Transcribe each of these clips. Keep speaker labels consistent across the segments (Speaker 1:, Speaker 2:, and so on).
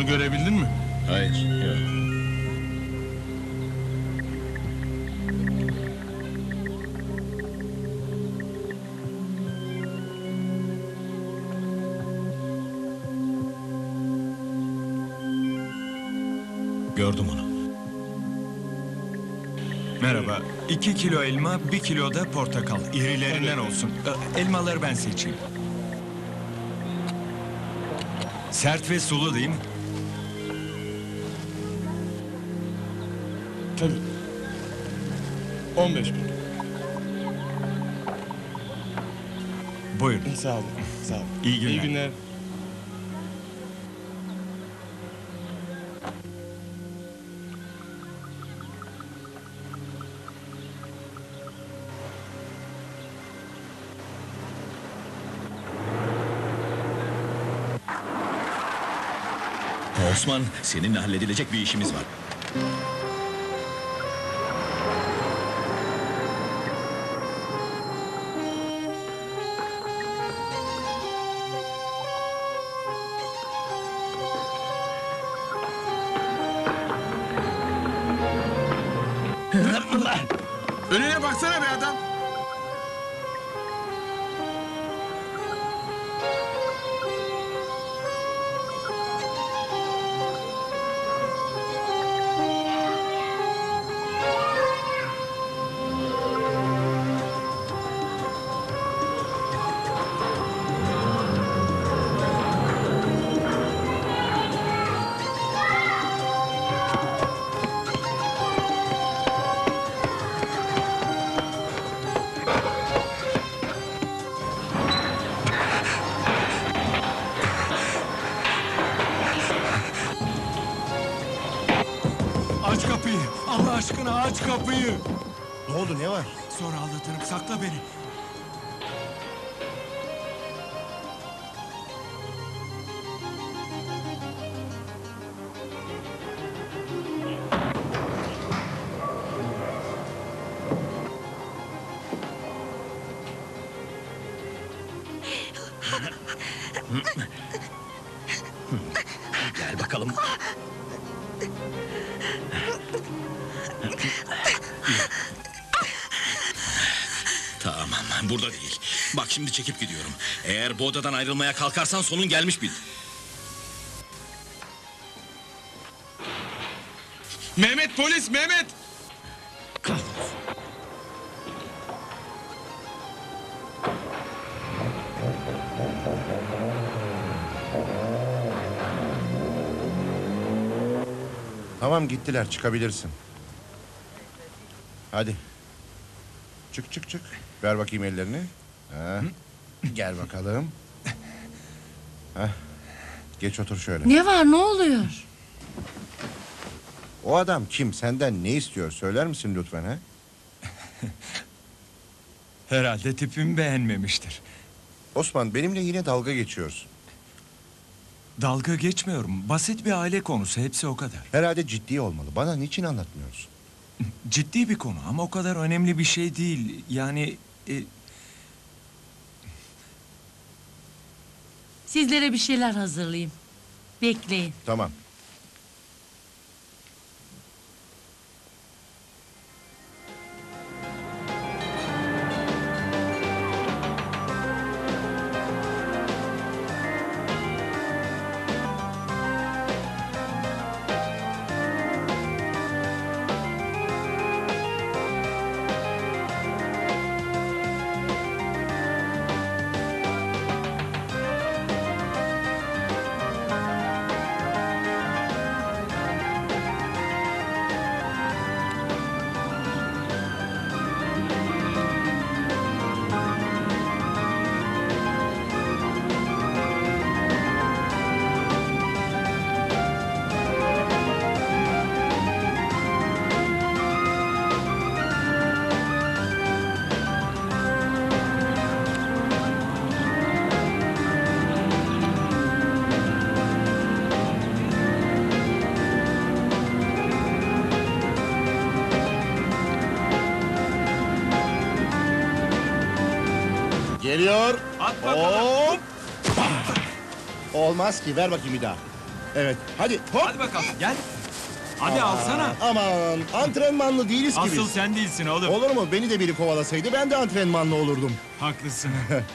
Speaker 1: Onu görebildin mi?
Speaker 2: Hayır, yok.
Speaker 3: Gördüm onu. Merhaba. 2 kilo elma, 1 kilo da portakal. İrilerinden olsun. Elmaları ben seçeyim. Sert ve sulu değil mi?
Speaker 1: Tabii. 15 bin.
Speaker 3: Buyurun.
Speaker 1: Sağ olun. Sağ olun.
Speaker 3: İyi günler.
Speaker 1: İyi günler.
Speaker 2: Osman, seninle halledilecek bir işimiz var.
Speaker 1: Önüne baksana be adam.
Speaker 3: Aç kapıyı. Allah aşkına aç kapıyı.
Speaker 4: Ne oldu, ne var?
Speaker 3: Sonra anlatırım. Sakla beni.
Speaker 2: Gel bakalım. Tamam, burada değil. Bak şimdi çekip gidiyorum. Eğer bu odadan ayrılmaya kalkarsan sonun gelmiş bil.
Speaker 1: Mehmet, polis Mehmet.
Speaker 4: Tamam, gittiler, çıkabilirsin. Hadi. Çık çık çık. Ver bakayım ellerini. Ha. Gel bakalım. Ha. Geç otur şöyle.
Speaker 5: Ne var, ne oluyor?
Speaker 4: O adam kim? Senden ne istiyor? Söyler misin lütfen ha?
Speaker 3: Herhalde tipimi beğenmemiştir.
Speaker 4: Osman, benimle yine dalga geçiyorsun.
Speaker 3: Dalga geçmiyorum. Basit bir aile konusu. Hepsi o kadar.
Speaker 4: Herhalde ciddi olmalı. Bana niçin anlatmıyorsun?
Speaker 3: Ciddi bir konu ama o kadar önemli bir şey değil. Yani...
Speaker 5: Sizlere bir şeyler hazırlayayım. Bekleyin.
Speaker 4: Tamam. Geliyor. Hop. Olmaz ki, ver bakayım bir daha. Evet. Hadi hop.
Speaker 3: Hadi bakalım gel. Hadi alsana.
Speaker 4: Aman antrenmanlı değiliz ki
Speaker 3: Asıl
Speaker 4: biz.
Speaker 3: sen değilsin oğlum.
Speaker 4: Olur mu? Beni de biri kovalasaydı ben de antrenmanlı olurdum.
Speaker 3: Haklısın.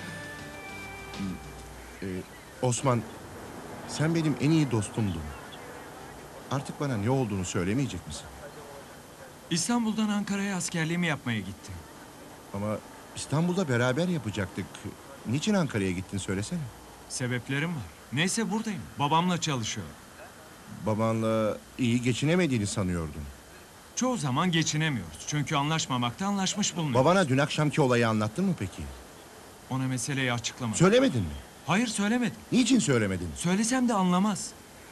Speaker 4: Osman, sen benim en iyi dostumdun. Artık bana ne olduğunu söylemeyecek misin?
Speaker 3: İstanbul'dan Ankara'ya askerliğimi yapmaya gittim.
Speaker 4: Ama İstanbul'da beraber yapacaktık. Niçin Ankara'ya gittin söylesene.
Speaker 3: Sebeplerim var. Neyse buradayım. Babamla çalışıyorum.
Speaker 4: Babanla iyi geçinemediğini sanıyordum.
Speaker 3: Çoğu zaman geçinemiyoruz. Çünkü anlaşmamakta anlaşmış bulunuyoruz.
Speaker 4: Babana dün akşamki olayı anlattın mı peki?
Speaker 3: Ona meseleyi açıklamadım.
Speaker 4: Söylemedin mi?
Speaker 3: Hayır söylemedim.
Speaker 4: Niçin söylemedin?
Speaker 3: Söylesem de anlamaz.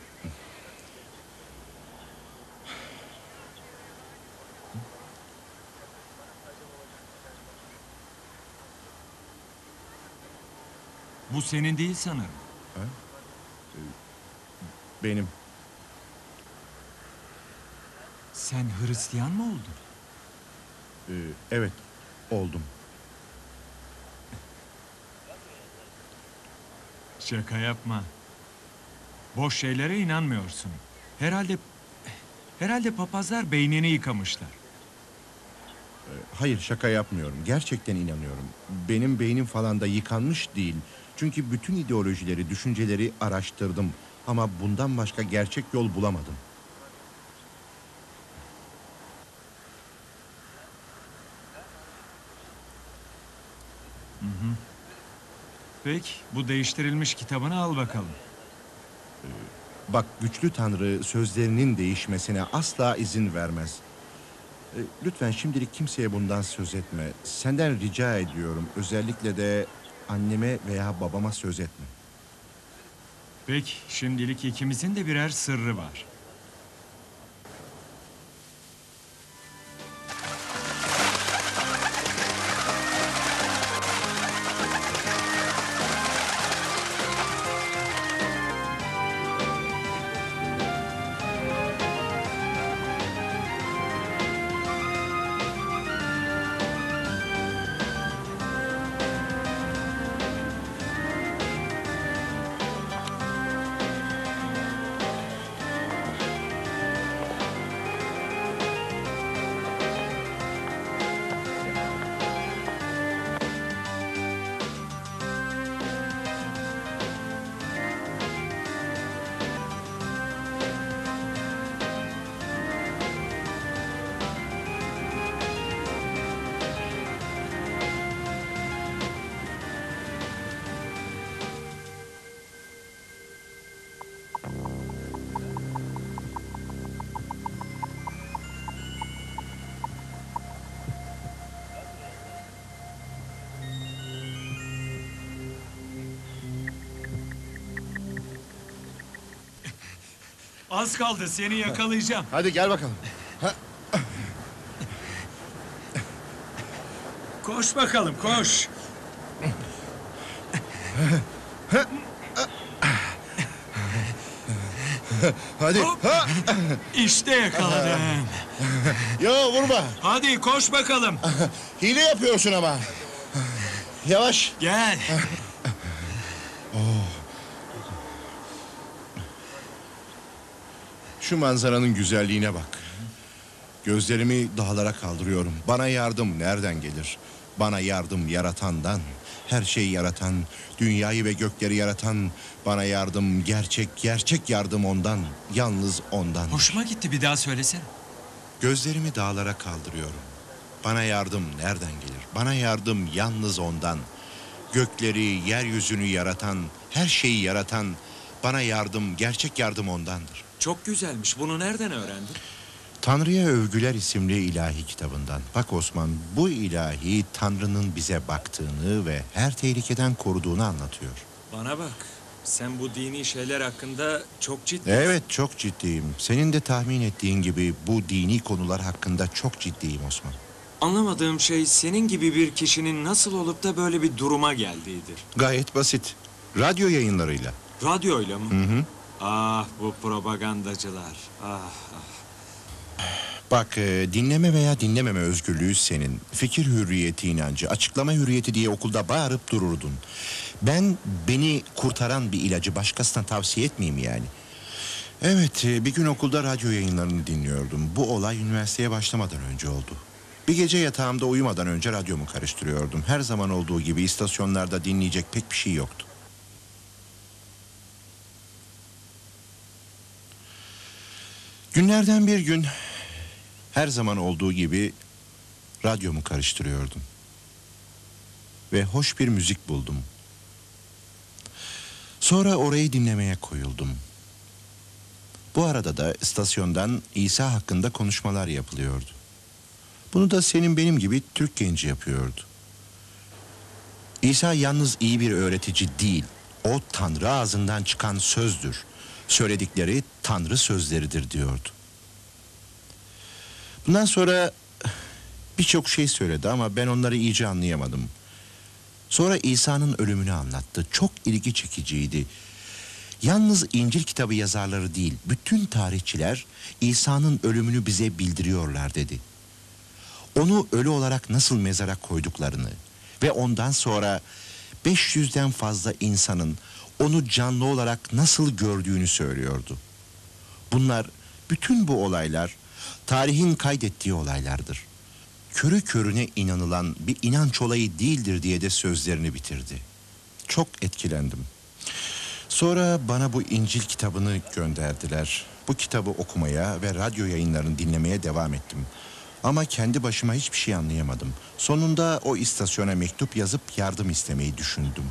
Speaker 3: Bu senin değil sanırım.
Speaker 4: Benim.
Speaker 3: Sen Hristiyan mı oldun?
Speaker 4: Evet, oldum.
Speaker 3: Şaka yapma. Boş şeylere inanmıyorsun. Herhalde papazlar beynini yıkamışlar.
Speaker 4: Hayır, şaka yapmıyorum. Gerçekten inanıyorum. Benim beynim falan da yıkanmış değil. Çünkü bütün ideolojileri, düşünceleri araştırdım. Ama bundan başka gerçek yol bulamadım.
Speaker 3: Peki, bu değiştirilmiş kitabını al bakalım.
Speaker 4: Bak, güçlü Tanrı sözlerinin değişmesine asla izin vermez. Lütfen şimdilik kimseye bundan söz etme. Senden rica ediyorum. Özellikle de anneme veya babama söz etme.
Speaker 3: Peki, şimdilik ikimizin de birer sırrı var. Az kaldı, seni yakalayacağım.
Speaker 4: Hadi gel bakalım.
Speaker 3: Koş bakalım, koş.
Speaker 4: Hadi.
Speaker 3: Hop.
Speaker 4: Ha!
Speaker 3: İşte yakaladım.
Speaker 4: Yo, vurma.
Speaker 3: Hadi koş bakalım.
Speaker 4: Hile yapıyorsun ama. Yavaş.
Speaker 3: Gel.
Speaker 4: Şu manzaranın güzelliğine bak. Gözlerimi dağlara kaldırıyorum. Bana yardım nereden gelir? Bana yardım yaratandan. Her şeyi yaratan, dünyayı ve gökleri yaratan, bana yardım, gerçek yardım ondan. Yalnız ondan.
Speaker 3: Hoşuma gitti, bir daha söylesene.
Speaker 4: Gözlerimi dağlara kaldırıyorum. Bana yardım nereden gelir? Bana yardım yalnız ondan. Gökleri, yeryüzünü yaratan, her şeyi yaratan, bana yardım, gerçek yardım ondandır.
Speaker 3: Çok güzelmiş, bunu nereden öğrendin?
Speaker 4: Tanrı'ya Övgüler isimli ilahi kitabından. Bak Osman, bu ilahi Tanrı'nın bize baktığını ve her tehlikeden koruduğunu anlatıyor.
Speaker 3: Bana bak, sen bu dini şeyler hakkında çok ciddi.
Speaker 4: Evet, çok ciddiyim. Senin de tahmin ettiğin gibi bu dini konular hakkında çok ciddiyim Osman.
Speaker 3: Anlamadığım şey senin gibi bir kişinin nasıl olup da böyle bir duruma geldiğidir.
Speaker 4: Gayet basit. Radyo yayınlarıyla.
Speaker 3: Radyoyla mı?
Speaker 4: Hı hı.
Speaker 3: Ah, bu propagandacılar. Ah.
Speaker 4: Bak, dinleme veya dinlememe özgürlüğü senin. Fikir hürriyeti inancı, açıklama hürriyeti diye okulda bağırıp dururdun. Beni kurtaran bir ilacı başkasına tavsiye etmeyeyim yani. Evet, bir gün okulda radyo yayınlarını dinliyordum. Bu olay üniversiteye başlamadan önce oldu. Bir gece yatağımda uyumadan önce radyomu karıştırıyordum. Her zaman olduğu gibi istasyonlarda dinleyecek pek bir şey yoktu. Günlerden bir gün her zaman olduğu gibi radyomu karıştırıyordum. Ve hoş bir müzik buldum. Sonra orayı dinlemeye koyuldum. Bu arada da istasyondan İsa hakkında konuşmalar yapılıyordu. Bunu da senin benim gibi Türk genci yapıyordu. İsa yalnız iyi bir öğretici değil, o Tanrı ağzından çıkan sözdür. Söyledikleri Tanrı sözleridir diyordu. Bundan sonra birçok şey söyledi ama ben onları iyice anlayamadım. Sonra İsa'nın ölümünü anlattı. Çok ilgi çekiciydi. Yalnız İncil kitabı yazarları değil, bütün tarihçiler İsa'nın ölümünü bize bildiriyorlar dedi. Onu ölü olarak nasıl mezara koyduklarını ve ondan sonra 500'den fazla insanın onu canlı olarak nasıl gördüğünü söylüyordu. Bütün bu olaylar tarihin kaydettiği olaylardır. Körü körüne inanılan bir inanç olayı değildir diye de sözlerini bitirdi. Çok etkilendim. Sonra bana bu İncil kitabını gönderdiler. Bu kitabı okumaya ve radyo yayınlarını dinlemeye devam ettim. Ama kendi başıma hiçbir şey anlayamadım. Sonunda o istasyona mektup yazıp yardım istemeyi düşündüm.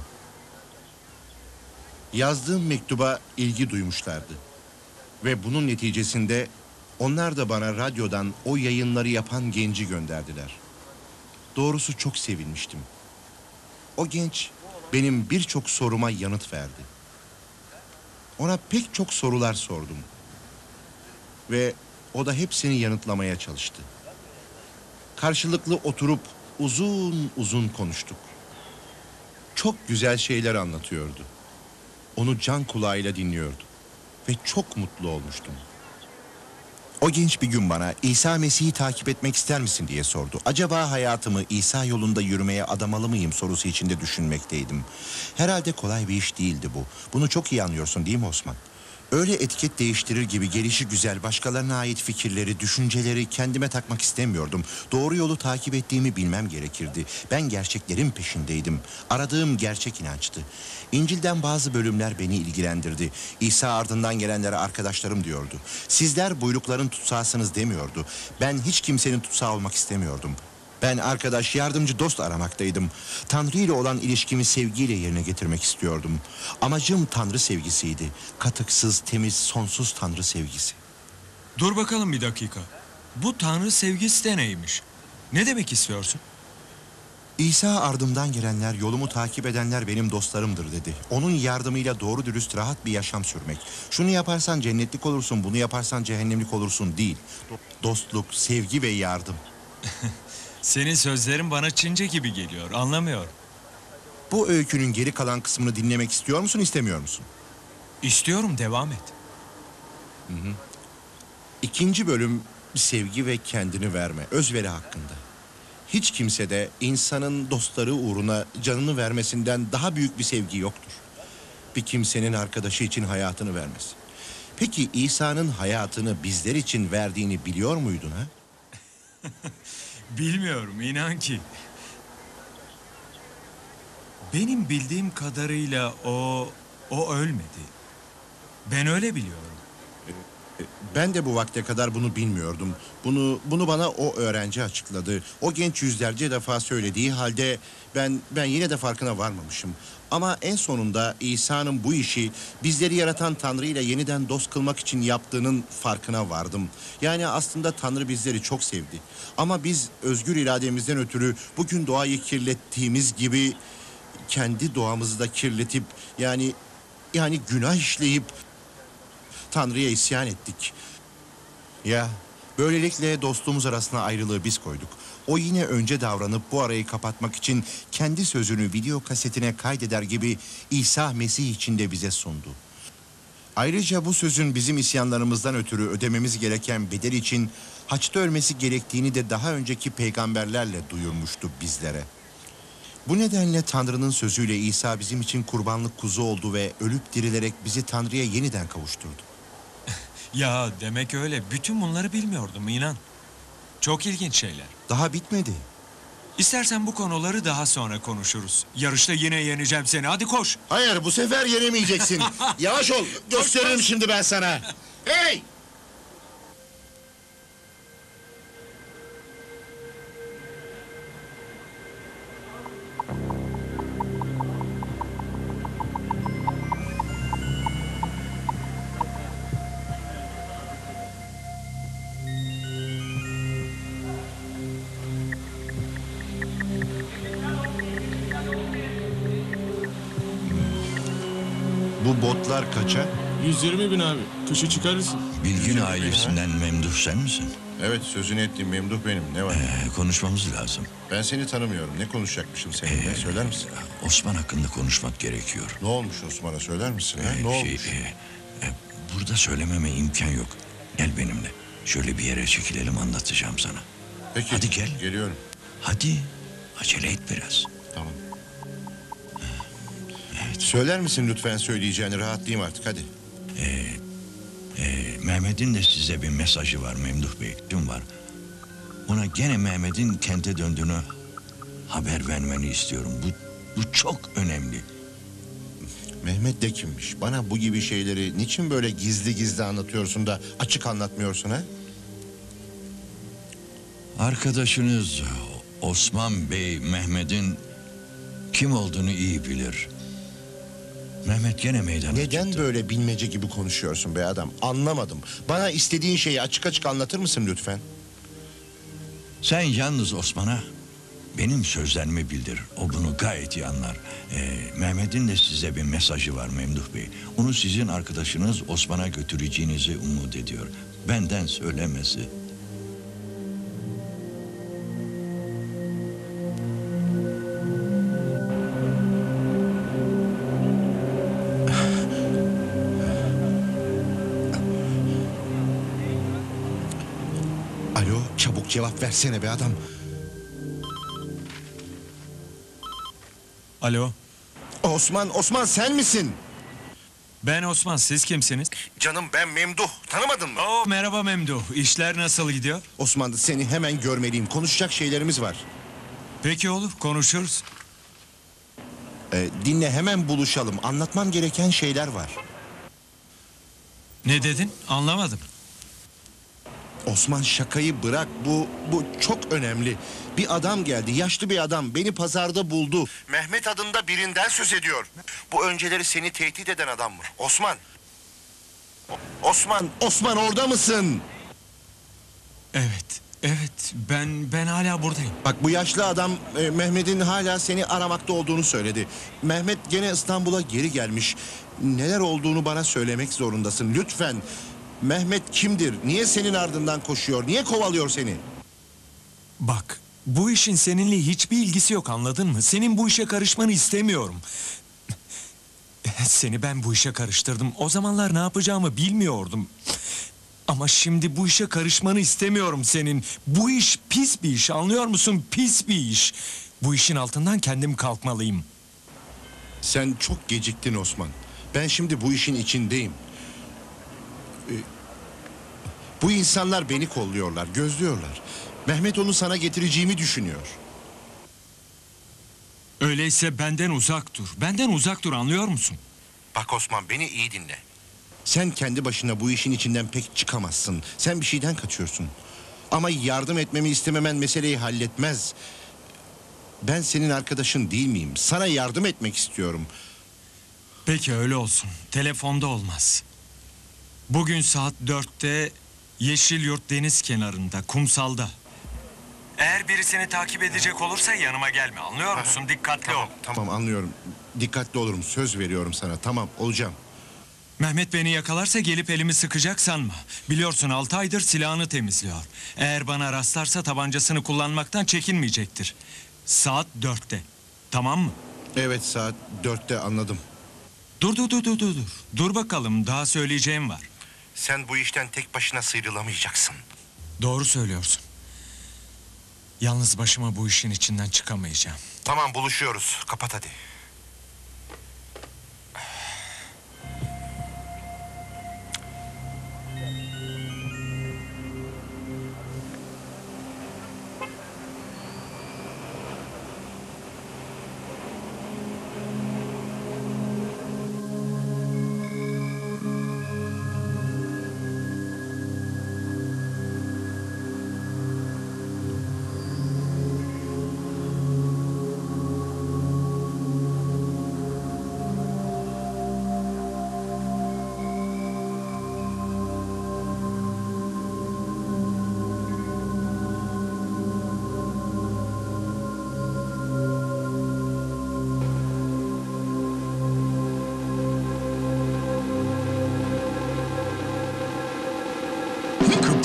Speaker 4: Yazdığım mektuba ilgi duymuşlardı. Ve bunun neticesinde onlar da bana radyodan o yayınları yapan genci gönderdiler. Doğrusu çok sevinmiştim. O genç benim birçok soruma yanıt verdi. Ona pek çok sorular sordum. Ve o da hepsini yanıtlamaya çalıştı. Karşılıklı oturup uzun uzun konuştuk. Çok güzel şeyler anlatıyordu. Onu can kulağıyla dinliyordum. Ve çok mutlu olmuştum. O genç bir gün bana İsa Mesih'i takip etmek ister misin diye sordu. Acaba hayatımı İsa yolunda yürümeye adamalı mıyım sorusu içinde düşünmekteydim. Herhalde kolay bir iş değildi bu. Bunu çok iyi anlıyorsun değil mi Osman? Öyle etiket değiştirir gibi gelişi güzel başkalarına ait fikirleri, düşünceleri kendime takmak istemiyordum. Doğru yolu takip ettiğimi bilmem gerekirdi. Ben gerçeklerin peşindeydim. Aradığım gerçek inançtı. İncil'den bazı bölümler beni ilgilendirdi. İsa ardından gelenlere arkadaşlarım diyordu. Sizler buyrukların tutsağısınız demiyordu. Ben hiç kimsenin tutsağı olmak istemiyordum. Ben arkadaş, yardımcı, dost aramaktaydım. Tanrı ile olan ilişkimi sevgiyle yerine getirmek istiyordum. Amacım Tanrı sevgisiydi. Katıksız, temiz, sonsuz Tanrı sevgisi.
Speaker 3: Dur bakalım bir dakika. Bu Tanrı sevgisi de neymiş? Ne demek istiyorsun?
Speaker 4: İsa ardımdan gelenler, yolumu takip edenler benim dostlarımdır dedi. Onun yardımıyla doğru dürüst rahat bir yaşam sürmek. Şunu yaparsan cennetlik olursun, bunu yaparsan cehennemlik olursun değil. Dostluk, sevgi ve yardım.
Speaker 3: Senin sözlerin bana Çince gibi geliyor, anlamıyorum.
Speaker 4: Bu öykünün geri kalan kısmını dinlemek istiyor musun, istemiyor musun?
Speaker 3: İstiyorum, devam et.
Speaker 4: İkinci bölüm sevgi ve kendini verme, özveri hakkında. Hiç kimsede insanın dostları uğruna canını vermesinden daha büyük bir sevgi yoktur. Bir kimsenin arkadaşı için hayatını vermez. Peki İsa'nın hayatını bizler için verdiğini biliyor muydun ha?
Speaker 3: Bilmiyorum, inan ki. Benim bildiğim kadarıyla o ölmedi. Ben öyle biliyorum.
Speaker 4: Ben de bu vakte kadar bunu bilmiyordum. Bunu bana o öğrenci açıkladı. O genç yüzlerce defa söylediği halde ben yine de farkına varmamışım. Ama en sonunda İsa'nın bu işi bizleri yaratan Tanrı ile yeniden dost kılmak için yaptığının farkına vardım. Yani aslında Tanrı bizleri çok sevdi. Ama biz özgür irademizden ötürü bugün doğayı kirlettiğimiz gibi kendi doğamızı da kirletip yani günah işleyip Tanrı'ya isyan ettik. Ya böylelikle dostluğumuz arasına ayrılığı biz koyduk. O yine önce davranıp bu arayı kapatmak için kendi sözünü video kasetine kaydeder gibi İsa Mesih için de bize sundu. Ayrıca bu sözün bizim isyanlarımızdan ötürü ödememiz gereken bedel için haçta ölmesi gerektiğini de daha önceki peygamberlerle duyurmuştu bizlere. Bu nedenle Tanrı'nın sözüyle İsa bizim için kurbanlık kuzu oldu ve ölüp dirilerek bizi Tanrı'ya yeniden kavuşturdu.
Speaker 3: Ya demek öyle. Bütün bunları bilmiyordum inan. Çok ilginç şeyler.
Speaker 4: Daha bitmedi.
Speaker 3: İstersen bu konuları daha sonra konuşuruz. Yarışta yine yeneceğim seni. Hadi koş.
Speaker 4: Hayır, bu sefer yenemeyeceksin. Yavaş ol, gösteririm şimdi ben sana. Hey! Bu botlar kaça?
Speaker 1: 120 bin abi. Kışı çıkarırsın.
Speaker 6: Bilgin ailesinden Memduh sen misin?
Speaker 4: Evet, sözünü ettiğim Memduh benim. Ne var?
Speaker 6: Konuşmamız lazım.
Speaker 4: Ben seni tanımıyorum. Ne konuşacakmışım seninle? Söyler misin?
Speaker 6: Osman hakkında konuşmak gerekiyor.
Speaker 4: Ne olmuş Osman'a, söyler misin? Ha? Ne olmuş?
Speaker 6: Burada söylememe imkan yok. Gel benimle. Şöyle bir yere çekilelim, anlatacağım sana.
Speaker 4: Peki,
Speaker 6: Hadi gel.
Speaker 4: geliyorum.
Speaker 6: Hadi acele et biraz.
Speaker 4: Tamam. Söyler misin lütfen söyleyeceğini? Rahatlayayım artık, hadi.
Speaker 6: Mehmet'in de size bir mesajı var Memduh Bey. Dün var. Ona gene Mehmet'in kente döndüğünü haber vermeni istiyorum. Bu çok önemli.
Speaker 4: Mehmet de kimmiş? Bana bu gibi şeyleri niçin böyle gizli gizli anlatıyorsun da açık anlatmıyorsun ha?
Speaker 6: Arkadaşınız Osman Bey Mehmet'in kim olduğunu iyi bilir. Mehmet gene meydana
Speaker 4: Neden
Speaker 6: çıktı.
Speaker 4: böyle bilmece gibi konuşuyorsun be adam? Anlamadım. Bana istediğin şeyi açık açık anlatır mısın lütfen?
Speaker 6: Sen yalnız Osman'a benim sözlerimi bildir. O bunu gayet iyi anlar. Mehmet'in de size bir mesajı var Memduh Bey. Onu sizin arkadaşınız Osman'a götüreceğinizi umut ediyor. Benden söylemesi.
Speaker 4: Alo, çabuk cevap versene be adam.
Speaker 3: Alo.
Speaker 4: Osman sen misin?
Speaker 3: Ben Osman. Siz kimsiniz?
Speaker 4: Canım, ben Memduh. Tanımadın mı?
Speaker 3: Oo, merhaba Memduh. İşler nasıl gidiyor?
Speaker 4: Osman, seni hemen görmeliyim. Konuşacak şeylerimiz var.
Speaker 3: Peki olur. Konuşuruz.
Speaker 4: Dinle, hemen buluşalım. Anlatmam gereken şeyler var.
Speaker 3: Ne dedin? Anlamadım.
Speaker 4: Osman, şakayı bırak. Bu çok önemli. Bir adam geldi, yaşlı bir adam. Beni pazarda buldu. Mehmet adında birinden söz ediyor. Bu önceleri seni tehdit eden adam mı? Osman. Osman orada mısın?
Speaker 3: Evet. Ben hala buradayım.
Speaker 4: Bak, bu yaşlı adam Mehmet'in hala seni aramakta olduğunu söyledi. Mehmet gene İstanbul'a geri gelmiş. Neler olduğunu bana söylemek zorundasın. Lütfen. Mehmet kimdir? Niye senin ardından koşuyor? Niye kovalıyor seni?
Speaker 3: Bak, bu işin seninle hiçbir ilgisi yok, anladın mı? Senin bu işe karışmanı istemiyorum. Seni ben bu işe karıştırdım. O zamanlar ne yapacağımı bilmiyordum. Ama şimdi bu işe karışmanı istemiyorum senin. Bu iş pis bir iş, anlıyor musun? Pis bir iş. Bu işin altından kendim kalkmalıyım.
Speaker 4: Sen çok geciktin Osman. Ben şimdi bu işin içindeyim. Bu insanlar beni kolluyorlar, gözlüyorlar. Mehmet onu sana getireceğimi düşünüyor.
Speaker 3: Öyleyse benden uzak dur. Benden uzak dur, anlıyor musun?
Speaker 4: Bak Osman, beni iyi dinle. Sen kendi başına bu işin içinden pek çıkamazsın. Sen bir şeyden kaçıyorsun. Ama yardım etmemi istememen meseleyi halletmez. Ben senin arkadaşın değil miyim? Sana yardım etmek istiyorum.
Speaker 3: Peki öyle olsun. Telefonda olmaz. Bugün saat 4'te Yeşilyurt deniz kenarında, kumsalda. Eğer biri seni takip edecek olursa yanıma gelme, anlıyor musun? Dikkatli ol.
Speaker 4: Tamam, anlıyorum. Dikkatli olurum, söz veriyorum sana. Tamam, olacağım.
Speaker 3: Mehmet beni yakalarsa gelip elimi sıkacak sanma. Biliyorsun 6 aydır silahını temizliyor. Eğer bana rastlarsa tabancasını kullanmaktan çekinmeyecektir. Saat 4'te. Tamam mı?
Speaker 4: Evet, saat 4'te, anladım.
Speaker 3: Dur. Dur bakalım, daha söyleyeceğim var.
Speaker 4: Sen bu işten tek başına sıyrılamayacaksın.
Speaker 3: Doğru söylüyorsun. Yalnız başıma bu işin içinden çıkamayacağım.
Speaker 4: Tamam, buluşuyoruz. Kapat hadi.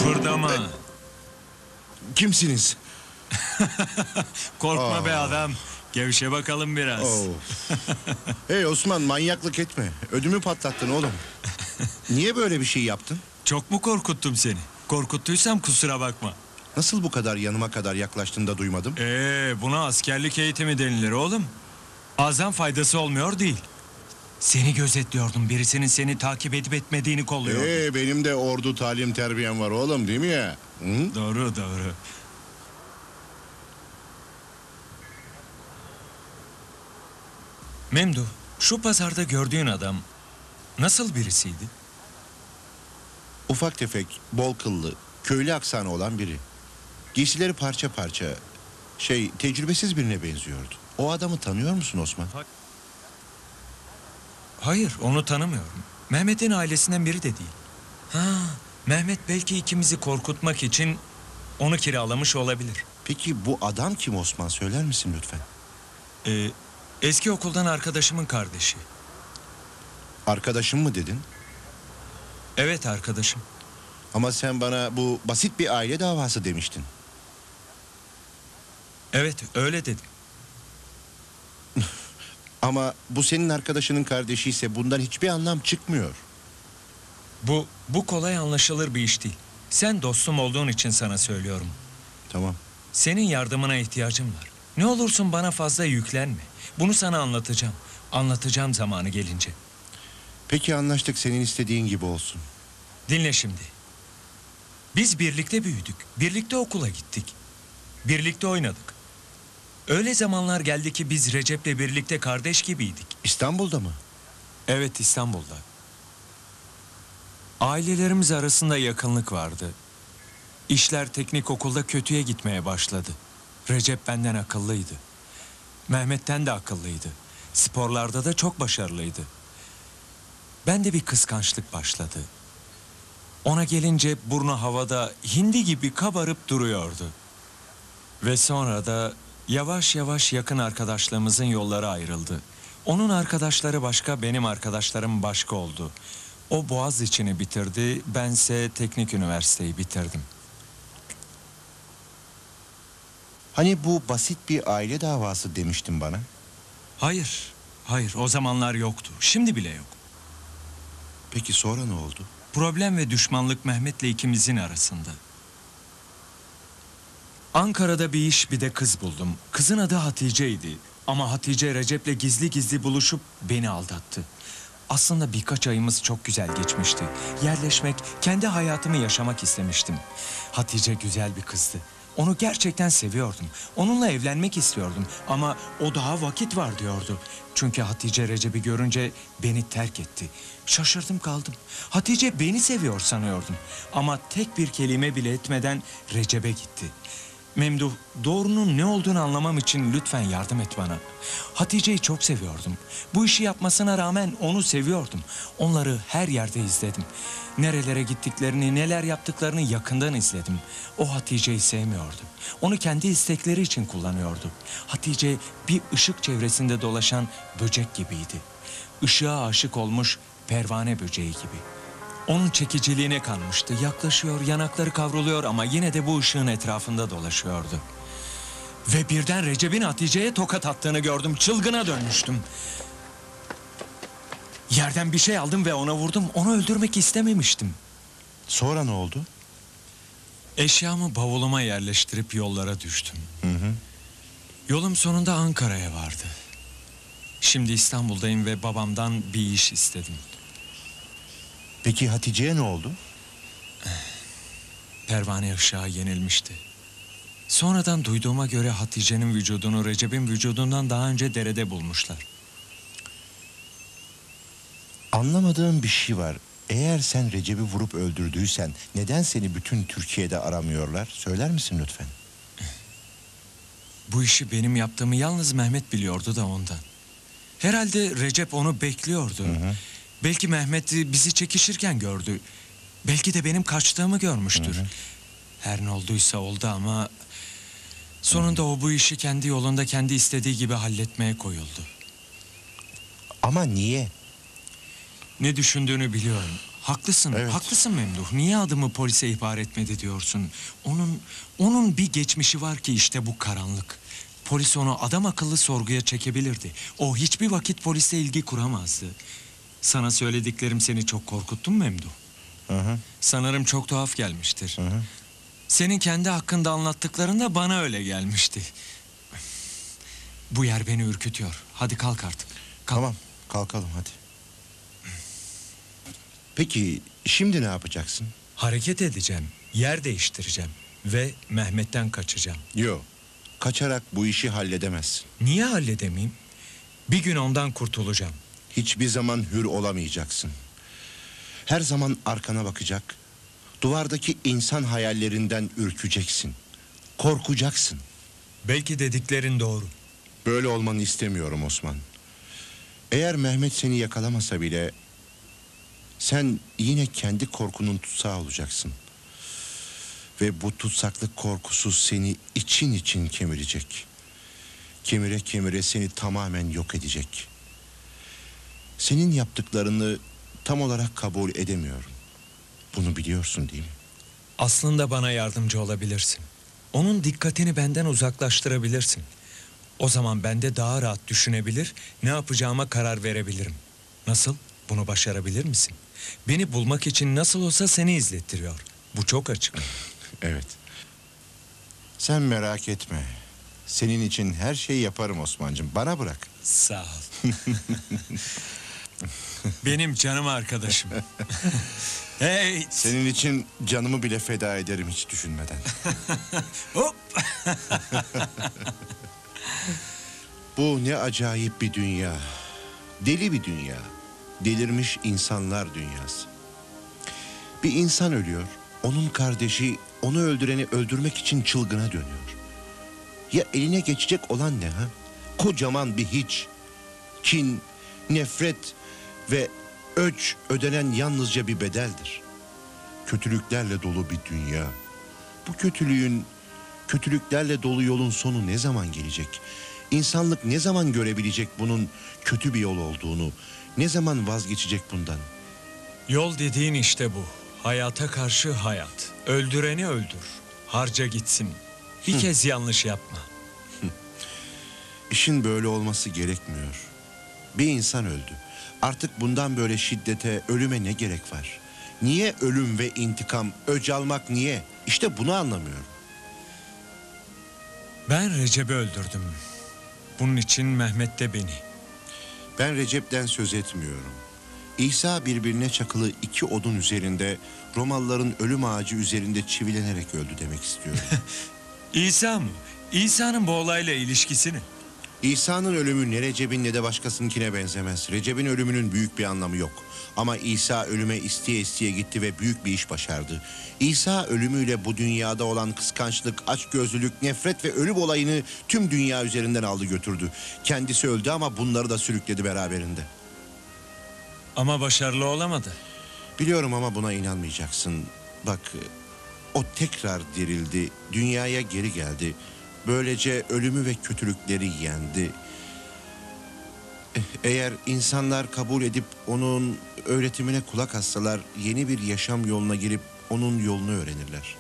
Speaker 3: Kıpırdama.
Speaker 4: Kimsiniz?
Speaker 3: Korkma be adam. Gevşe bakalım biraz.
Speaker 4: Oh. Hey Osman, manyaklık etme. Ödümü patlattın oğlum. Niye böyle bir şey yaptın?
Speaker 3: Çok mu korkuttum seni? Korkuttuysam kusura bakma.
Speaker 4: Nasıl bu kadar yanıma kadar yaklaştın da duymadım?
Speaker 3: Buna askerlik eğitimi denilir oğlum. Azam faydası olmuyor değil. Seni gözetliyordum. Birisinin seni takip edip etmediğini kolluyordum.
Speaker 4: Benim de ordu talim terbiyem var oğlum, değil mi ya? Hı?
Speaker 3: Doğru doğru. Memduh, şu pazarda gördüğün adam nasıl birisiydi?
Speaker 4: Ufak tefek, bol kıllı, köylü aksanı olan biri. Giysileri parça parça. Tecrübesiz birine benziyordu. O adamı tanıyor musun Osman?
Speaker 3: Hayır, onu tanımıyorum. Mehmet'in ailesinden biri de değil. Ha, Mehmet belki ikimizi korkutmak için onu kiralamış olabilir.
Speaker 4: Peki bu adam kim Osman, söyler misin lütfen?
Speaker 3: Eski okuldan arkadaşımın kardeşi.
Speaker 4: Arkadaşım mı dedin?
Speaker 3: Evet, arkadaşım.
Speaker 4: Ama sen bana bu basit bir aile davası demiştin.
Speaker 3: Evet, öyle dedim.
Speaker 4: Ama bu senin arkadaşının kardeşi ise bundan hiçbir anlam çıkmıyor.
Speaker 3: Bu kolay anlaşılır bir iş değil. Sen dostum olduğun için sana söylüyorum.
Speaker 4: Tamam.
Speaker 3: Senin yardımına ihtiyacım var. Ne olursun bana fazla yüklenme. Bunu sana anlatacağım. Anlatacağım zamanı gelince.
Speaker 4: Peki anlaştık, senin istediğin gibi olsun.
Speaker 3: Dinle şimdi. Biz birlikte büyüdük. Birlikte okula gittik. Birlikte oynadık. Öyle zamanlar geldi ki biz Recep'le birlikte kardeş gibiydik.
Speaker 4: İstanbul'da mı?
Speaker 3: Evet, İstanbul'da. Ailelerimiz arasında yakınlık vardı. İşler teknik okulda kötüye gitmeye başladı. Recep benden akıllıydı. Mehmet'ten de akıllıydı. Sporlarda da çok başarılıydı. Bende bir kıskançlık başladı. Ona gelince burnu havada hindi gibi kabarıp duruyordu. Ve sonra da yavaş yavaş yakın arkadaşlığımızın yolları ayrıldı. Onun arkadaşları başka, benim arkadaşlarım başka oldu. O Boğaziçi'ni bitirdi, bense teknik üniversiteyi bitirdim.
Speaker 4: Hani bu basit bir aile davası demiştin bana.
Speaker 3: Hayır, o zamanlar yoktu. Şimdi bile yok.
Speaker 4: Peki sonra ne oldu?
Speaker 3: Problem ve düşmanlık Mehmet'le ikimizin arasında. Ankara'da bir iş, bir de kız buldum. Kızın adı Hatice'ydi. Ama Hatice Recep'le gizli gizli buluşup beni aldattı. Aslında birkaç ayımız çok güzel geçmişti. Yerleşmek, kendi hayatımı yaşamak istemiştim. Hatice güzel bir kızdı. Onu gerçekten seviyordum. Onunla evlenmek istiyordum. Ama o daha vakit var diyordu. Çünkü Hatice Recep'i görünce beni terk etti. Şaşırdım kaldım. Hatice beni seviyor sanıyordum. Ama tek bir kelime bile etmeden Recep'e gitti. Memduh, doğrunun ne olduğunu anlamam için lütfen yardım et bana. Hatice'yi çok seviyordum. Bu işi yapmasına rağmen onu seviyordum. Onları her yerde izledim. Nerelere gittiklerini, neler yaptıklarını yakından izledim. O Hatice'yi sevmiyordu. Onu kendi istekleri için kullanıyordu. Hatice bir ışık çevresinde dolaşan böcek gibiydi. Işığa aşık olmuş pervane böceği gibi. Onun çekiciliğine kanmıştı. Yaklaşıyor, yanakları kavruluyor ama yine de bu ışığın etrafında dolaşıyordu. Ve birden Recep'in Hatice'ye tokat attığını gördüm. Çılgına dönmüştüm. Yerden bir şey aldım ve ona vurdum. Onu öldürmek istememiştim.
Speaker 4: Sonra ne oldu?
Speaker 3: Eşyamı bavuluma yerleştirip yollara düştüm. Yolum sonunda Ankara'ya vardı. Şimdi İstanbul'dayım ve babamdan bir iş istedim.
Speaker 4: Peki Hatice'ye ne oldu?
Speaker 3: Pervane ışığa yenilmişti. Sonradan duyduğuma göre Hatice'nin vücudunu Recep'in vücudundan daha önce derede bulmuşlar.
Speaker 4: Anlamadığım bir şey var. Eğer sen Recep'i vurup öldürdüysen neden seni bütün Türkiye'de aramıyorlar? Söyler misin lütfen?
Speaker 3: Bu işi benim yaptığımı yalnız Mehmet biliyordu da ondan. Herhalde Recep onu bekliyordu. Belki Mehmet bizi çekişirken gördü. Belki de benim kaçtığımı görmüştür. Her ne olduysa oldu ama sonunda o bu işi kendi yolunda, kendi istediği gibi halletmeye koyuldu.
Speaker 4: Ama niye?
Speaker 3: Ne düşündüğünü biliyorum. Haklısın,
Speaker 4: Evet.
Speaker 3: haklısın Memduh. Niye adımı polise ihbar etmedi diyorsun? Onun bir geçmişi var ki işte bu karanlık. Polis onu adam akıllı sorguya çekebilirdi. O hiçbir vakit polisle ilgi kuramazdı. Sana söylediklerim seni çok korkuttu mu Memduh?
Speaker 4: Hı hı.
Speaker 3: Sanırım çok tuhaf gelmiştir.
Speaker 4: Hı hı.
Speaker 3: Senin kendi hakkında anlattıklarında bana öyle gelmişti. Bu yer beni ürkütüyor. Hadi kalk artık. Kalk.
Speaker 4: Tamam, kalkalım hadi. Peki şimdi ne yapacaksın?
Speaker 3: Hareket edeceğim, yer değiştireceğim ve Mehmet'ten kaçacağım.
Speaker 4: Yok, kaçarak bu işi halledemezsin.
Speaker 3: Niye halledemeyeyim? Bir gün ondan kurtulacağım.
Speaker 4: Hiçbir zaman hür olamayacaksın. Her zaman arkana bakacak, duvardaki insan hayallerinden ürkeceksin. Korkacaksın.
Speaker 3: Belki dediklerin doğru.
Speaker 4: Böyle olmanı istemiyorum Osman. Eğer Mehmet seni yakalamasa bile sen yine kendi korkunun tutsağı olacaksın. Ve bu tutsaklık korkusu seni için için kemirecek. Kemire kemire seni tamamen yok edecek. Senin yaptıklarını tam olarak kabul edemiyorum. Bunu biliyorsun değil mi?
Speaker 3: Aslında bana yardımcı olabilirsin. Onun dikkatini benden uzaklaştırabilirsin. O zaman ben de daha rahat düşünebilir, ne yapacağıma karar verebilirim. Nasıl? Bunu başarabilir misin? Beni bulmak için nasıl olsa seni izlettiriyor. Bu çok açık.
Speaker 4: Evet. Sen merak etme. Senin için her şeyi yaparım Osman'cığım. Bana bırak.
Speaker 3: Sağ ol. Benim canım arkadaşım. Hey!
Speaker 4: Senin için canımı bile feda ederim hiç düşünmeden.
Speaker 3: Hop!
Speaker 4: Bu ne acayip bir dünya. Deli bir dünya. Delirmiş insanlar dünyası. Bir insan ölüyor. Onun kardeşi onu öldüreni öldürmek için çılgına dönüyor. Ya eline geçecek olan ne ha? Kocaman bir hiç. Kin, nefret ve öç ödenen yalnızca bir bedeldir. Kötülüklerle dolu bir dünya. Bu kötülüklerle dolu yolun sonu ne zaman gelecek? İnsanlık ne zaman görebilecek bunun kötü bir yol olduğunu? Ne zaman vazgeçecek bundan?
Speaker 3: Yol dediğin işte bu. Hayata karşı hayat. Öldüreni öldür. Harca gitsin. Bir kez yanlış yapma.
Speaker 4: İşin böyle olması gerekmiyor. Bir insan öldü. Artık bundan böyle şiddete, ölüme ne gerek var? Niye ölüm ve intikam, öc almak niye? İşte bunu anlamıyorum.
Speaker 3: Ben Recep'i öldürdüm. Bunun için Mehmet de beni.
Speaker 4: Ben Recep'ten söz etmiyorum. İsa birbirine çakılı iki odun üzerinde, Romalıların ölüm ağacı üzerinde çivilenerek öldü demek istiyorum.
Speaker 3: İsa mı? İsa'nın bu olayla ilişkisi ne?
Speaker 4: İsa'nın ölümü ne Recep'in ne de başkasınkine benzemez. Recep'in ölümünün büyük bir anlamı yok. Ama İsa ölüme isteye isteye gitti ve büyük bir iş başardı. İsa ölümüyle bu dünyada olan kıskançlık, açgözlülük, nefret ve ölüm olayını tüm dünya üzerinden aldı götürdü. Kendisi öldü ama bunları da sürükledi beraberinde.
Speaker 3: Ama başarılı olamadı.
Speaker 4: Biliyorum ama buna inanmayacaksın. Bak, o tekrar dirildi, dünyaya geri geldi. Böylece ölümü ve kötülükleri yendi. Eğer insanlar kabul edip onun öğretimine kulak assalar, yeni bir yaşam yoluna girip onun yolunu öğrenirler.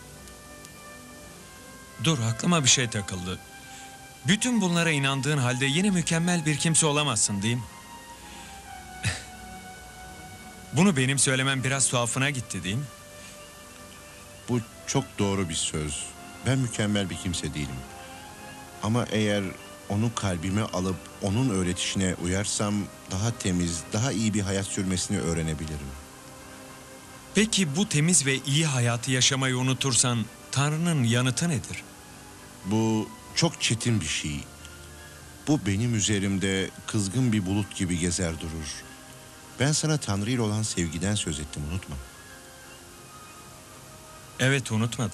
Speaker 3: Dur, aklıma bir şey takıldı. Bütün bunlara inandığın halde yine mükemmel bir kimse olamazsın değil mi? Bunu benim söylemem biraz tuhafına gitti değil mi?
Speaker 4: Bu çok doğru bir söz. Ben mükemmel bir kimse değilim. Ama eğer onu kalbime alıp onun öğretişine uyarsam daha temiz, daha iyi bir hayat sürmesini öğrenebilirim.
Speaker 3: Peki bu temiz ve iyi hayatı yaşamayı unutursan Tanrı'nın yanıtı nedir?
Speaker 4: Bu çok çetin bir şey. Bu benim üzerimde kızgın bir bulut gibi gezer durur. Ben sana Tanrı ile olan sevgiden söz ettim, unutma.
Speaker 3: Evet, unutmadım.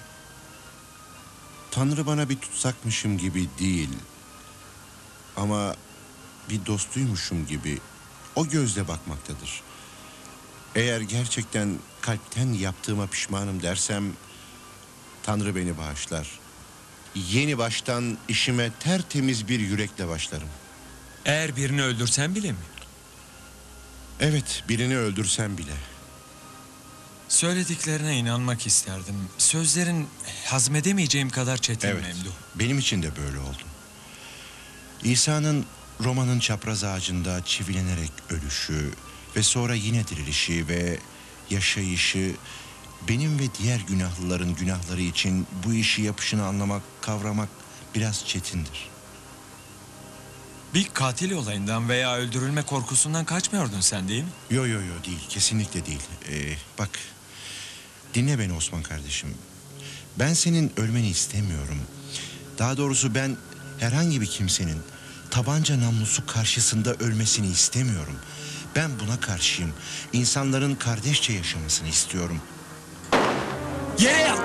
Speaker 4: Tanrı bana bir tutsakmışım gibi değil. Ama bir dostuymuşum gibi o gözle bakmaktadır. Eğer gerçekten kalpten yaptığıma pişmanım dersem Tanrı beni bağışlar. Yeni baştan işime tertemiz bir yürekle başlarım.
Speaker 3: Eğer birini öldürsen bile mi?
Speaker 4: Evet, birini öldürsem bile.
Speaker 3: Söylediklerine inanmak isterdim. Sözlerin hazmedemeyeceğim kadar çetin
Speaker 4: Evet,
Speaker 3: Memduh.
Speaker 4: benim için de böyle oldu. İsa'nın Roma'nın çapraz ağacında çivilenerek ölüşü ve sonra yine dirilişi ve yaşayışı, benim ve diğer günahlıların günahları için bu işi yapışını anlamak, kavramak biraz çetindir.
Speaker 3: Bir katil olayından veya öldürülme korkusundan kaçmıyordun sen değil mi?
Speaker 4: Yo değil, kesinlikle değil. Bak, dinle beni Osman kardeşim. Ben senin ölmeni istemiyorum. Daha doğrusu ben herhangi bir kimsenin tabanca namlusu karşısında ölmesini istemiyorum. Ben buna karşıyım. İnsanların kardeşçe yaşamasını istiyorum.
Speaker 3: Yere yat!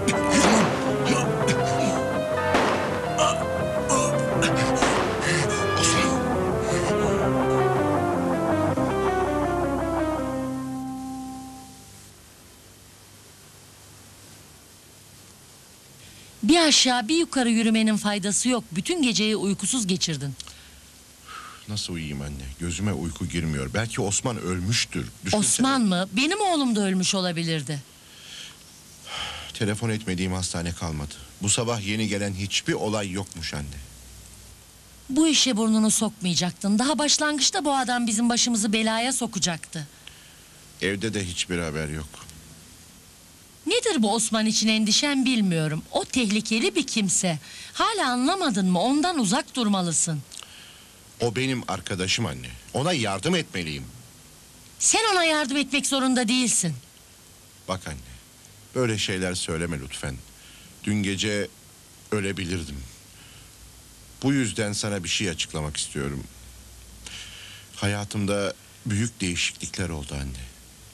Speaker 5: Bir aşağı bir yukarı yürümenin faydası yok. Bütün geceyi uykusuz geçirdin.
Speaker 4: Nasıl uyuyayım anne? Gözüme uyku girmiyor. Belki Osman ölmüştür. Düşünsene.
Speaker 5: Osman mı? Benim oğlum da ölmüş olabilirdi.
Speaker 4: Telefon etmediğim hastane kalmadı. Bu sabah yeni gelen hiçbir olay yokmuş anne.
Speaker 5: Bu işe burnunu sokmayacaktın. Daha başlangıçta bu adam bizim başımızı belaya sokacaktı.
Speaker 4: Evde de hiçbir haber yok.
Speaker 5: Nedir bu Osman için endişen bilmiyorum. O tehlikeli bir kimse. Hala anlamadın mı? Ondan uzak durmalısın.
Speaker 4: O benim arkadaşım anne. Ona yardım etmeliyim.
Speaker 5: Sen ona yardım etmek zorunda değilsin.
Speaker 4: Bak anne, böyle şeyler söyleme lütfen. Dün gece ölebilirdim. Bu yüzden sana bir şey açıklamak istiyorum. Hayatımda büyük değişiklikler oldu anne.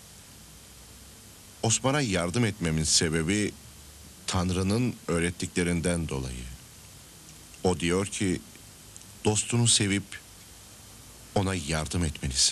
Speaker 4: Osman'a yardım etmemin sebebi Tanrı'nın öğrettiklerinden dolayı. O diyor ki dostunu sevip ona yardım etmelisin.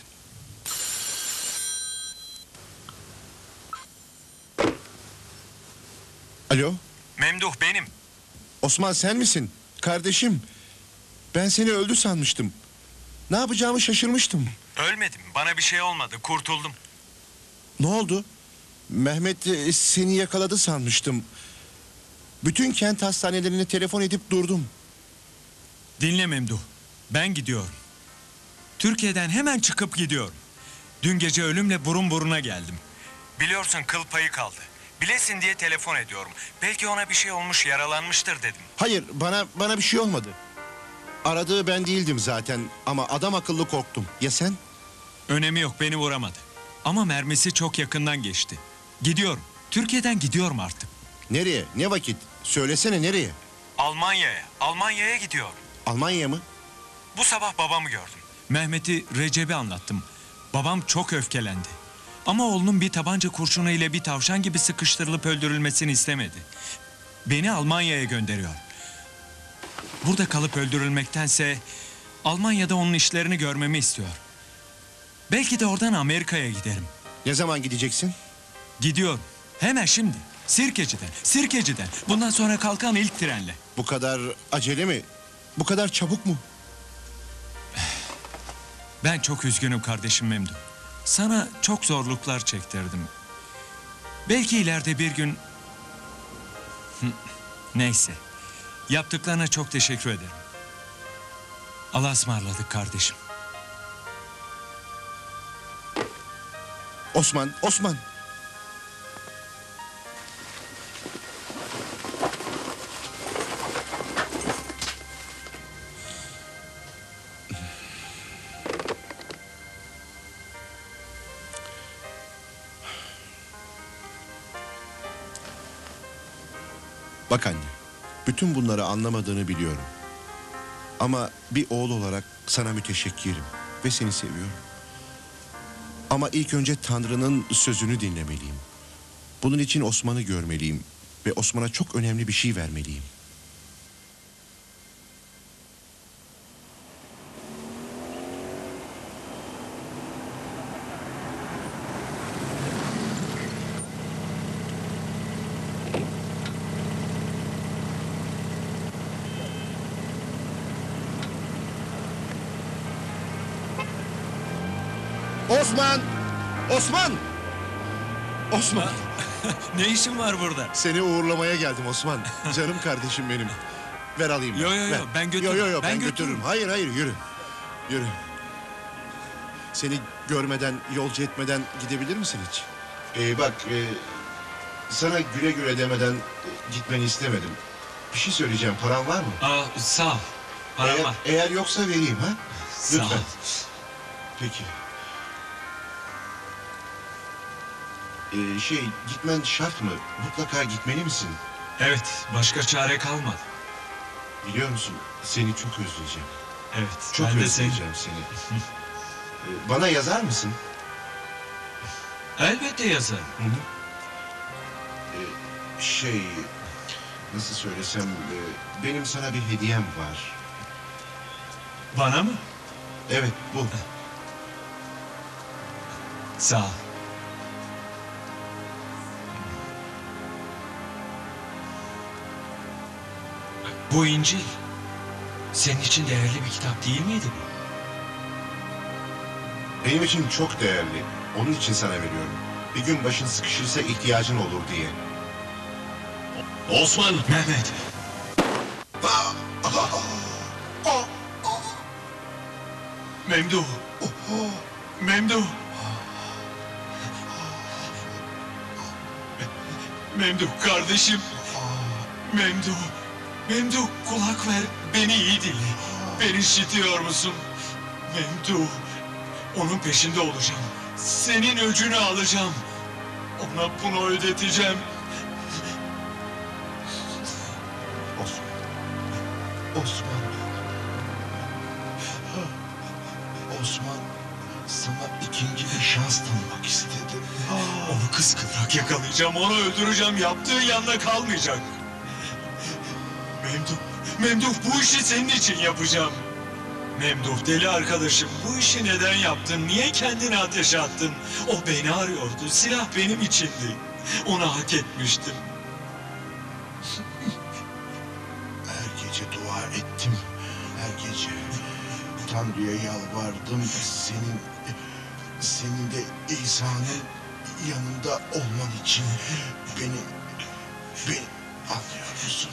Speaker 4: Alo,
Speaker 3: Memduh benim.
Speaker 4: Osman sen misin? Kardeşim, ben seni öldü sanmıştım. Ne yapacağımı şaşırmıştım.
Speaker 3: Ölmedim. Bana bir şey olmadı. Kurtuldum.
Speaker 4: Ne oldu? Mehmet seni yakaladı sanmıştım. Bütün kent hastanelerine telefon edip durdum.
Speaker 3: Dinle Memduh. Ben gidiyorum. Türkiye'den hemen çıkıp gidiyorum. Dün gece ölümle burun buruna geldim. Biliyorsun kıl payı kaldı. Bilesin diye telefon ediyorum. Belki ona bir şey olmuş, yaralanmıştır dedim.
Speaker 4: Hayır, bana bir şey olmadı. Aradığı ben değildim zaten ama adam akıllı korktum. Ya sen?
Speaker 3: Önemi yok, beni vuramadı. Ama mermisi çok yakından geçti. Gidiyorum. Türkiye'den gidiyorum artık.
Speaker 4: Nereye? Ne vakit? Söylesene nereye?
Speaker 3: Almanya'ya. Almanya'ya gidiyorum.
Speaker 4: Almanya mı?
Speaker 3: Bu sabah babamı gördüm. Mehmet'i, Recep'i anlattım. Babam çok öfkelendi. Ama oğlunun bir tabanca kurşunu ile bir tavşan gibi sıkıştırılıp öldürülmesini istemedi. Beni Almanya'ya gönderiyor. Burada kalıp öldürülmektense Almanya'da onun işlerini görmemi istiyor. Belki de oradan Amerika'ya giderim.
Speaker 4: Ne zaman gideceksin?
Speaker 3: Gidiyorum. Hemen şimdi. Sirkeci'den. Bundan sonra kalkan ilk trenle.
Speaker 4: Bu kadar acele mi? Bu kadar çabuk mu?
Speaker 3: Ben çok üzgünüm kardeşim Memduh. Sana çok zorluklar çektirdim. Belki ileride bir gün... Neyse. Yaptıklarına çok teşekkür ederim. Allah'a ısmarladık kardeşim.
Speaker 4: Osman. Bak anne, bütün bunları anlamadığını biliyorum. Ama bir oğul olarak sana müteşekkirim ve seni seviyorum. Ama ilk önce Tanrı'nın sözünü dinlemeliyim. Bunun için Osman'ı görmeliyim ve Osman'a çok önemli bir şey vermeliyim. Osman! Osman,
Speaker 3: Ne işin var burada?
Speaker 4: seni uğurlamaya geldim Osman. Canım kardeşim benim. Ver alayım.
Speaker 3: Yo, yo, yo,
Speaker 4: Ver.
Speaker 3: ben götürürüm,
Speaker 4: Yo,
Speaker 3: ben
Speaker 4: ben
Speaker 3: götürürüm.
Speaker 4: götürürüm. Hayır, hayır, yürü. Yürü. Seni görmeden, yolcu etmeden gidebilir misin hiç? Bak, sana güle güle demeden gitmeni istemedim. Bir şey söyleyeceğim, paran var mı?
Speaker 3: Sağ ol. Param var.
Speaker 4: Eğer yoksa vereyim ha?
Speaker 3: Sağ ol.
Speaker 4: Lütfen. Peki. Gitmen şart mı? Mutlaka gitmeli misin?
Speaker 3: Evet, başka çare kalmadı.
Speaker 4: Biliyor musun? Seni çok özleyeceğim.
Speaker 3: Evet,
Speaker 4: Çok
Speaker 3: ben de seni.
Speaker 4: özleyeceğim seni. Bana yazar mısın?
Speaker 3: Elbette yazarım.
Speaker 4: Nasıl söylesem, benim sana bir hediyem var.
Speaker 3: Bana mı?
Speaker 4: Evet, bu.
Speaker 3: Sağ ol. Bu İncil senin için değerli bir kitap değil miydi bu?
Speaker 4: Benim için çok değerli. Onun için sana veriyorum. Bir gün başın sıkışırsa ihtiyacın olur diye.
Speaker 2: Osman!
Speaker 3: Mehmet. Memduh. Memduh. Memduh kardeşim. Memduh. Memduh kulak ver. Beni iyi dinle. Beni işitiyor musun? Memduh. Onun peşinde olacağım. Senin öcünü alacağım. Ona bunu ödeteceğim.
Speaker 4: Osman. Osman. Osman. Sana ikinci bir şans tanımak istedim.
Speaker 3: Onu kıskıvrak yakalayacağım, onu öldüreceğim. Yaptığı yanına kalmayacak. Memduh bu işi senin için yapacağım. Memduh deli arkadaşım, bu işi neden yaptın? Niye kendini ateşe attın? O beni arıyordu, silah benim içindi. Onu hak etmiştim.
Speaker 4: Her gece dua ettim. Her gece Tanrı'ya yalvardım. Senin de İsa'nın yanında olman için beni anlıyor musun?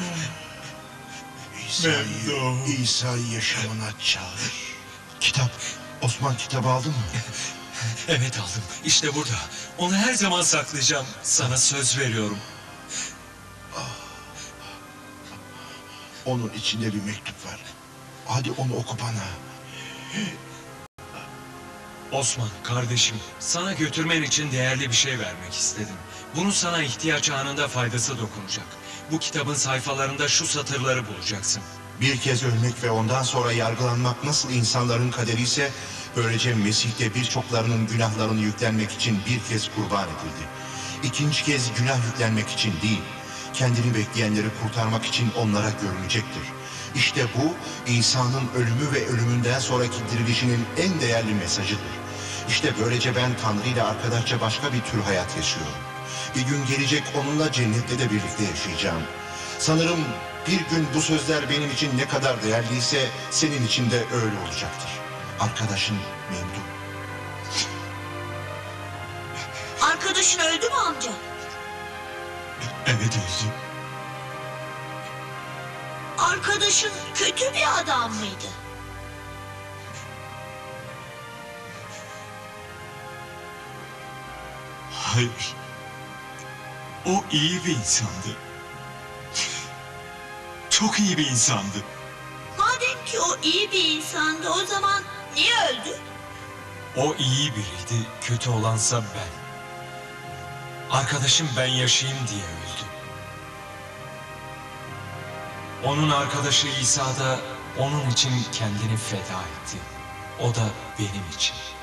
Speaker 3: Memduh.
Speaker 4: İsa'yı yaşamına çağır. Kitap, Osman kitabı aldın mı?
Speaker 3: Evet aldım, işte burada. Onu her zaman saklayacağım. Sana söz veriyorum.
Speaker 4: Onun içinde bir mektup var. Hadi onu oku bana.
Speaker 3: Osman kardeşim, sana götürmen için değerli bir şey vermek istedim. Bunu sana ihtiyaç anında faydası dokunacak. Bu kitabın sayfalarında şu satırları bulacaksın.
Speaker 4: Bir kez ölmek ve ondan sonra yargılanmak nasıl insanların kaderiyse, böylece Mesih de birçoklarının günahlarını yüklenmek için bir kez kurban edildi. İkinci kez günah yüklenmek için değil, kendini bekleyenleri kurtarmak için onlara görünecektir. İşte bu, İsa'nın ölümü ve ölümünden sonraki dirilişinin en değerli mesajıdır. İşte böylece ben Tanrı ile arkadaşça başka bir tür hayat yaşıyorum. Bir gün gelecek onunla cennette de birlikte yaşayacağım. Sanırım bir gün bu sözler benim için ne kadar değerliyse senin için de öyle olacaktır. Arkadaşın Memduh.
Speaker 7: Arkadaşın öldü mü amca?
Speaker 3: Evet öldü.
Speaker 7: Arkadaşın kötü bir adam mıydı?
Speaker 3: Hayır. O iyi bir insandı. Çok iyi bir insandı.
Speaker 7: Madem ki o iyi bir insandı, o zaman niye öldü?
Speaker 3: O iyi biriydi, kötü olansa ben. Arkadaşım ben yaşayayım diye öldü. Onun arkadaşı İsa da onun için kendini feda etti. O da benim için.